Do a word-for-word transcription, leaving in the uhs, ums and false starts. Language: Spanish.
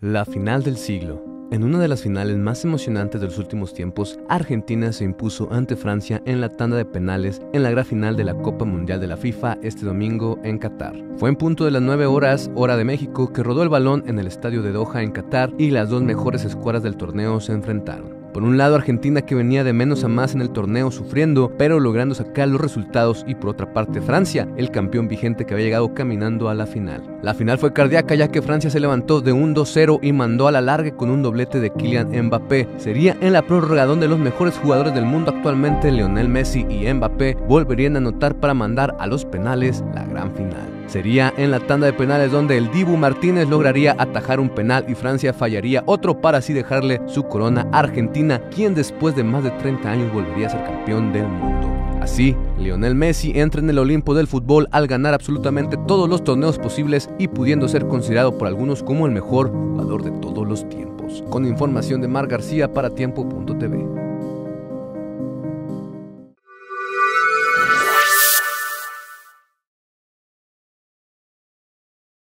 La final del siglo. En una de las finales más emocionantes de los últimos tiempos, Argentina se impuso ante Francia en la tanda de penales en la gran final de la Copa Mundial de la FIFA este domingo en Qatar. Fue en punto de las nueve horas, hora de México, que rodó el balón en el estadio de Doha en Qatar y las dos mejores escuadras del torneo se enfrentaron. Por un lado, Argentina, que venía de menos a más en el torneo sufriendo, pero logrando sacar los resultados, y por otra parte Francia, el campeón vigente que había llegado caminando a la final. La final fue cardíaca, ya que Francia se levantó de un dos cero y mandó a la larga con un doblete de Kylian Mbappé. Sería en la prórroga donde los mejores jugadores del mundo actualmente, Lionel Messi y Mbappé, volverían a anotar para mandar a los penales la gran final. Sería en la tanda de penales donde el Dibu Martínez lograría atajar un penal y Francia fallaría otro para así dejarle su corona a Argentina, quien después de más de treinta años volvería a ser campeón del mundo. Así, Lionel Messi entra en el Olimpo del fútbol al ganar absolutamente todos los torneos posibles y pudiendo ser considerado por algunos como el mejor jugador de todos los tiempos. Con información de Mar García para Tiempo punto T V.